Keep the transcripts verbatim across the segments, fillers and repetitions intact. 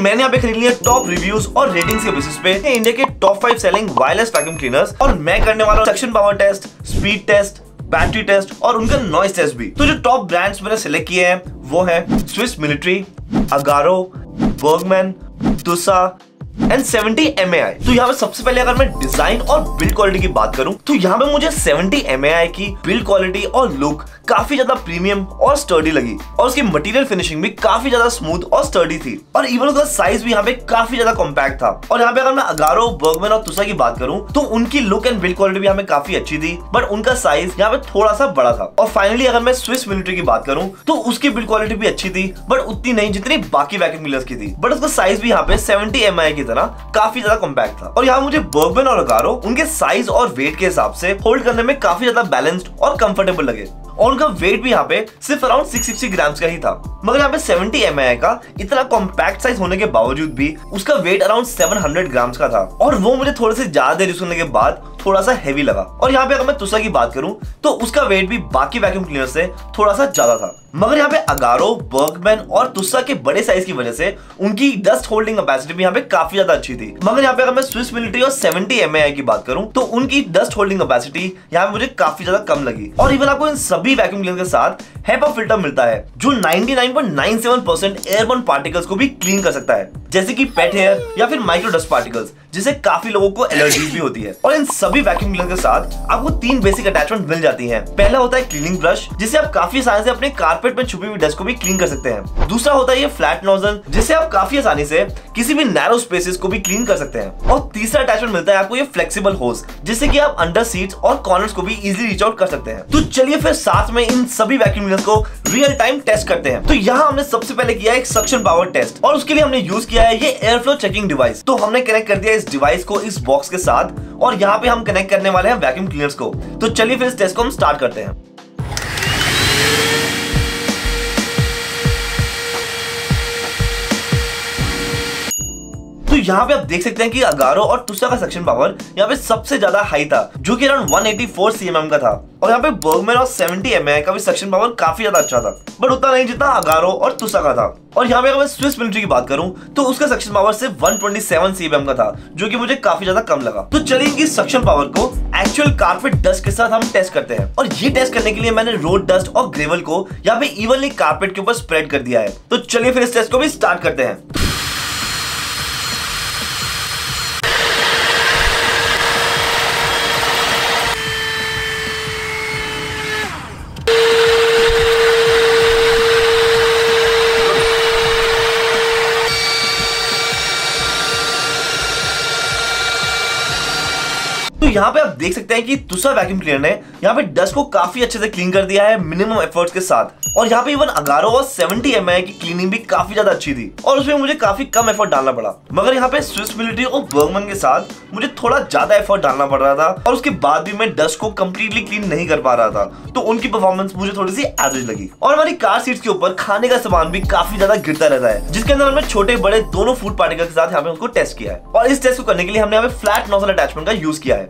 मैंने यहाँ पे खरीद लिया टॉप रिव्यूज और रेटिंग्स के बेसिस पे इंडिया के top five selling wireless vacuum cleaners, और मैं करने वाला हूँ suction power test, speed test, battery test और उनका नॉइस टेस्ट भी। तो जो टॉप ब्रांड्स मैंने सिलेक्ट किए हैं वो है Swiss military, Agaro, Bergmann, Tusa and seventy M A I. तो यहाँ पे सबसे पहले अगर मैं डिजाइन और बिल्ड क्वालिटी की बात करूं तो यहाँ पे मुझे सेवेंटी एम ए आई की बिल्ड क्वालिटी और लुक काफी ज्यादा प्रीमियम और स्टर्डी लगी, और उसकी मटेरियल फिनिशिंग भी काफी ज्यादा स्मूथ और स्टर्डी थी, और इवन उसका साइज भी यहाँ पे काफी ज्यादा कॉम्पैक्ट था। और यहाँ पे अगर मैं अगारो, बर्गमैन और तुसा की बात करूं तो उनकी लुक एंड बिल्ड क्वालिटी भी यहाँ पे काफी अच्छी थी, बट उनका साइज यहाँ पे थोड़ा सा बड़ा था। और फाइनली अगर मैं स्विस मिलिट्री की बात करूं तो उसकी बिल्ड क्वालिटी भी अच्छी थी, बट उतनी नहीं जितनी बाकी वैक्यूम क्लीनर्स की थी, बट उसका साइज भी यहाँ पे सेवेंटी एम आई की तरह काफी ज्यादा कॉम्पैक्ट था। और यहाँ मुझे बर्गमैन और अगारो उनके साइज और वेट के हिसाब से होल्ड करने में काफी ज्यादा बैलेंस्ड और कंफर्टेबल लगे, और उनका वेट भी यहाँ पे सिर्फ अराउंड सिक्स सिक्सटी ग्राम्स का ही था। मगर यहाँ पे सेवेंटी एम आई का इतना कॉम्पैक्ट साइज होने के बावजूद भी उसका weight around seven hundred grams का था, और वो मुझे थोड़े से ज्यादा देर यूज करने के बाद थोड़ा सा हेवी लगा। और यहाँ पे अगर मैं तुसा की बात करूं तो उसका वेट भी बाकी वैक्यूम क्लीनर से थोड़ा सा ज्यादा था। मगर यहाँ पे अगारो, बर्गमैन और तुसा के बड़े साइज की वजह से उनकी डस्ट होल्डिंग कैपेसिटी भी यहाँ पे काफी ज्यादा अच्छी थी। मगर यहाँ पे अगर मैं स्विस मिलिट्री और सेवेंटी एम आई की बात करूं तो उनकी डस्ट होल्डिंग कैपेसिटी यहाँ पे मुझे काफी ज्यादा कम लगी। और इवन आपको इन सभी वैक्यूम क्लीनर के साथ हेपा फिल्टर मिलता है जो ninety nine point nine seven percent airborne particles को भी क्लीन कर सकता है, जैसे कि पेट हेयर या फिर माइक्रो डस्ट पार्टिकल्स, जिससे काफी लोगों को एलर्जीज भी होती है। और इन सभी वैक्यूम क्लीनर के साथ आपको तीन बेसिक अटैचमेंट मिल जाती हैं। पहला होता है क्लीनिंग ब्रश, जिससे आप काफी आसानी से अपने कारपेट में छुपी हुई डस्ट को भी क्लीन कर सकते हैं। दूसरा होता है ये फ्लैट नोजल, जिससे आप काफी आसानी से किसी भी नैरो स्पेसेस को भी क्लीन कर सकते हैं। और तीसरा अटैचमेंट मिलता है आपको ये फ्लेक्सिबल होज, जिससे कि आप अंडर सीट्स और कॉर्नर्स को भी इजीली रीच आउट कर सकते हैं। तो चलिए फिर साथ में इन सभी वैक्यूम क्लीनर्स को रियल टाइम टेस्ट करते हैं। तो यहाँ हमने सबसे पहले किया एक सक्शन पावर टेस्ट, और उसके लिए हमने यूज किया है ये एयर फ्लो चेकिंग डिवाइस। तो हमने कनेक्ट कर दिया इस डिवाइस को इस बॉक्स के साथ, और यहाँ पे हम कनेक्ट करने वाले हैं वैक्यूम क्लीनर्स को। तो चलिए फिर इस टेस्ट को हम स्टार्ट करते हैं। तो यहाँ पे आप देख सकते हैं कि अगारो और तुसा का सक्शन पावर यहाँ पे सबसे ज्यादा हाई था, जो कि around one eighty four C M M का था। और यहाँ पे बर्गमैन और सेवेंटी एम आई का भी सक्शन पावर काफी ज्यादा अच्छा था, बट उतना नहीं जितना अगारो और तुसा का था। और यहाँ पे अगर मैं स्विस मिलिट्री की बात करूं तो उसका सक्शन पावर सिर्फ one twenty seven C M M का था, जो कि मुझे काफी ज्यादा कम लगा। तो चलिए इनकी सक्शन पावर को एक्चुअल कारपेट डस्ट के साथ हम टेस्ट करते हैं। और ये टेस्ट करने के लिए मैंने रोड डस्ट और ग्रेवल को यहाँ पे इवनली कारपेट के ऊपर स्प्रेड कर दिया है। तो चलिए फिर इस टेस्ट को भी स्टार्ट करते हैं। तो यहाँ पे आप देख सकते हैं कि तुसा वैक्यूम क्लीनर ने यहाँ पे डस्ट को काफी अच्छे से क्लीन कर दिया है मिनिमम एफर्ट्स के साथ। और यहाँ पे इवन अगारो और सेवेंटी एम आई की क्लीनिंग भी काफी ज्यादा अच्छी थी, और उसमें मुझे काफी कम एफर्ट डालना पड़ा। मगर यहाँ पे स्विस मिलिट्री और बर्गमैन के साथ मुझे थोड़ा ज्यादा एफर्ट डालना पड़ रहा था, और उसके बाद भी मैं डस्ट को कम्प्लीटली क्लीन नहीं कर पा रहा था। तो उनकी परफॉर्मेंस मुझे थोड़ी सी एवरेज लगी। और हमारी कार सीट्स के ऊपर खाने का सामान भी काफी ज्यादा गिरता रहता है, जिसके अंदर हमने छोटे बड़े दोनों फूड पार्टिकल के साथ यहाँ पे उसको टेस्ट किया है। और इस टेस्ट को करने के लिए हमने यहाँ पे फ्लैट नोजल अटैचमेंट का यूज किया है।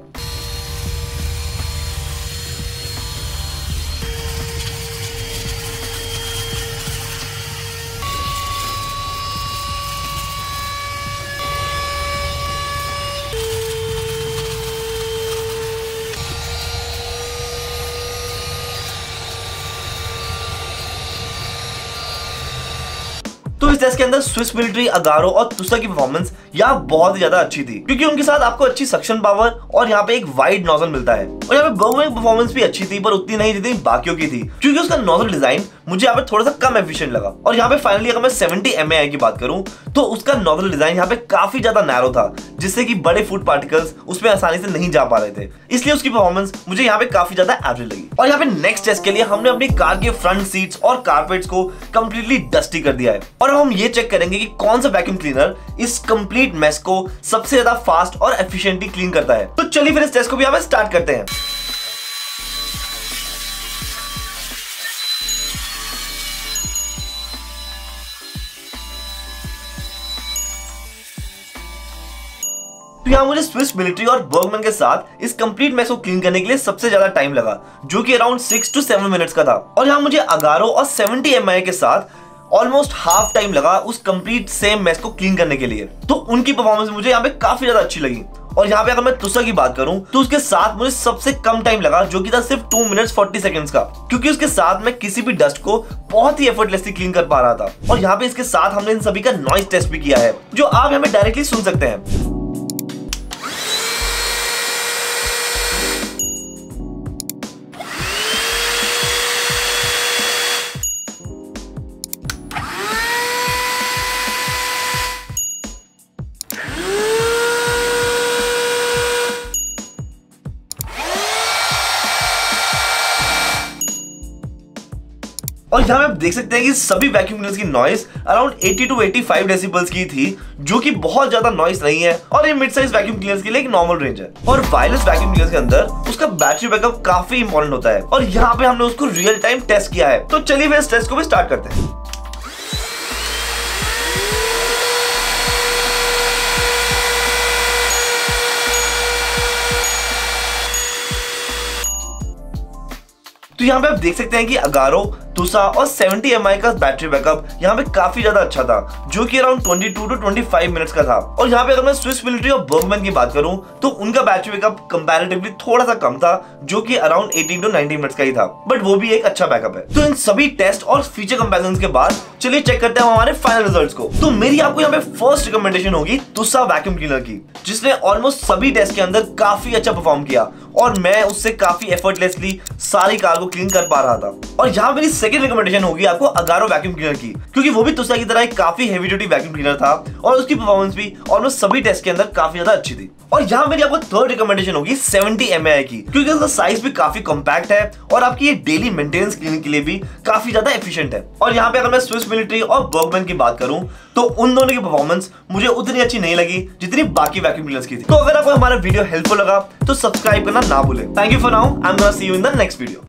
तो इस टेस्ट के अंदर स्विस मिलिट्री, अगारो और तुसा की परफॉर्मेंस यहाँ बहुत ही ज्यादा अच्छी थी, क्योंकि उनके साथ आपको अच्छी सक्शन पावर और यहाँ पे एक वाइड नोजल मिलता है। और यहाँ पे बर्गमैन की परफॉर्मेंस भी अच्छी थी, पर उतनी नहीं जितनी बाकियों की थी, क्योंकि उसका नोजल डिजाइन मुझे यहाँ पे थोड़ा सा कम एफिशिएंट लगा। और यहाँ पे फाइनली अगर मैं सेवेंटी एम आई की बात करूं तो उसका नोजल डिजाइन यहाँ पे काफी ज्यादा नैरो था, जिससे कि बड़े फूड पार्टिकल्स उसमें आसानी से नहीं जा पा रहे थे, इसलिए उसकी परफॉर्मेंस मुझे यहाँ पे काफी ज्यादा एवरेज लगी। और यहाँ पे नेक्स्ट टेस्ट के लिए हमने अपनी कार के फ्रंट सीट्स और कारपेट्स को कंप्लीटली डस्टी कर दिया है, और अब हम ये चेक करेंगे कि कौन सा वैक्यूम क्लीनर इस कंप्लीट मेस को सबसे ज्यादा फास्ट और एफिशिएंटली क्लीन करता है। तो चलिए फिर इस टेस्ट को भी यहाँ पे स्टार्ट करते हैं। तो यहाँ मुझे स्विस मिलिट्री और बर्गमैन के साथ इस कंप्लीट मैस को क्लीन करने के लिए सबसे ज्यादा टाइम लगा, जो कि around six to seven minutes का था। और यहाँ मुझे अगारो और सेवेंटी एम आई के साथ ऑलमोस्ट हाफ टाइम लगा उस कंप्लीट सेम मेस को क्लीन करने के लिए। तो उनकी परफॉर्मेंस मुझे यहाँ पे काफी ज्यादा अच्छी लगी। और यहाँ पे अगर मैं तुसा की बात करूं तो उसके साथ मुझे सबसे कम टाइम लगा, जो कि था सिर्फ टू मिनट्स फोर्टी सेकंड्स का, क्योंकि उसके साथ मैं किसी भी डस्ट को बहुत ही एफर्टलेसली क्लीन कर पा रहा था। और यहाँ पे इसके साथ हमने इन सभी का नॉइस टेस्ट भी किया है, जो आप यहाँ पे डायरेक्टली सुन सकते हैं। और यहाँ पे आप देख सकते हैं कि सभी वैक्यूम क्लीनर्स की noise around eighty two eighty five decibels की थी, जो कि बहुत ज्यादा नॉइस नहीं है और ये मिड साइज वैक्यूम क्लीनर्स के लिए एक नॉर्मल रेंज है। और वायरलेस वैक्यूम क्लीनर्स के अंदर उसका बैटरी बैकअप काफी इंपॉर्टेंट होता है और यहाँ पे हमने उसको रियल टाइम टेस्ट किया है। तो चलिए फिर इस टेस्ट को भी स्टार्ट करते हैं। तो यहाँ पे आप देख सकते हैं कि अगारो, तुसा और सेवेंटी एम आई का बैटरी बैकअप यहाँ पे काफी ज्यादा अच्छा था, जो कि around twenty two to twenty five minutes का था। और यहाँ पे अगर मैं स्विस मिलिट्री और बर्गमैन की बात करूं तो उनका बैटरी बैकअप कंपैरेटिवली थोड़ा सा कम था, जो कि around eighteen to nineteen minutes का ही था, बट वो भी एक अच्छा बैकअप है। तो इन सभी टेस्ट और फीचर कंपैरिजन के बाद चलिए चेक करते हैं हमारे फाइनल रिजल्ट्स को। तो मेरी आपको यहाँ पे फर्स्ट रिकमेंडेशन होगी तुसा वैक्यूम क्लीनर की, जिसने ऑलमोस्ट सभी टेस्ट के अंदर काफी अच्छा परफॉर्म किया और मैं उससे काफी एफर्टलेसली सारी कार को क्लीन कर पा रहा था। और यहाँ मेरी सेकंड रिकमेंडेशन होगी आपको अगारो वैक्यूम क्लीनर की, क्योंकि वो भी तुसा की तरह एक काफी हेवी ड्यूटी वैक्यूम क्लीनर था और उसकी परफॉर्मेंस भी ऑलमोस्ट सभी टेस्ट के अंदर काफी ज्यादा अच्छी थी। और यहाँ मेरी आपको थर्ड रिकमेंडेशन होगी सेवेंटी एम आई की, क्योंकि उसका साइज भी काफी कॉम्पैक्ट है और आपकी ये डेली मेंटेनेंस क्लीनिंग के लिए भी काफी ज्यादा एफिशिएंट है। और यहाँ पे अगर मैं स्विस मिलिट्री और बर्गमैन की बात करूं तो उन दोनों की परफॉर्मेंस मुझे उतनी अच्छी नहीं लगी जितनी बाकी वैक्यूम क्लीनर्स की थी। तो अगर आपको हमारा वीडियो हेल्पफुल लगा तो सब्सक्राइब करना ना भूलें। Thank you for now, I am gonna see you in the next video.